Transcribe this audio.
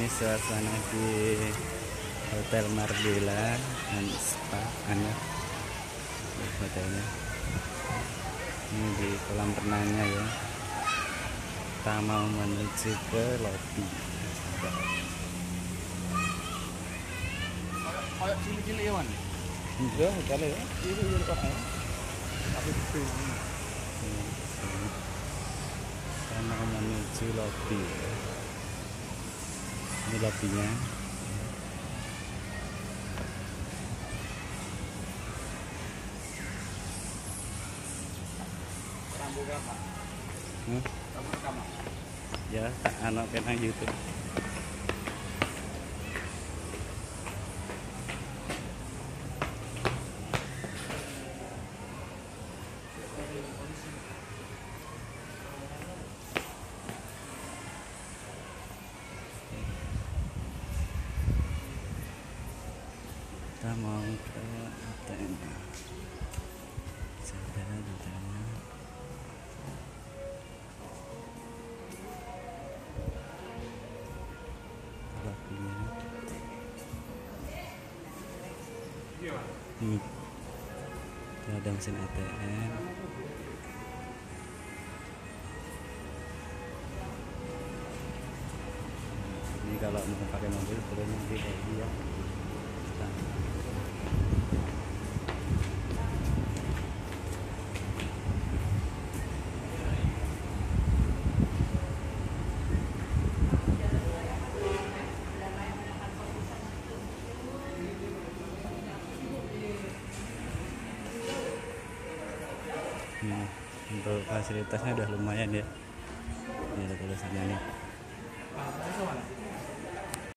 suasana di Hotel Marbella dan Spa Anyer hotelnya. Ini di kolam renangnya ya. Kita mau menuju ke lobi. Kayak cilik-cilik ya, Wan. Enggak, hotel ya. Ini kok ya. Tapi itu. Kita mau menuju lobi. Ini lobinya. Rambu berapa? Rambu rekaman. Ya, tak anak kena YouTube. Kita mau ke ATM. Saudara di sana. Lobinya. Itu ada mesin ATM. Ini kalau mau pakai mobil boleh nanti kayak dia. Untuk fasilitasnya udah lumayan ya. Ini ada tulisannya nih.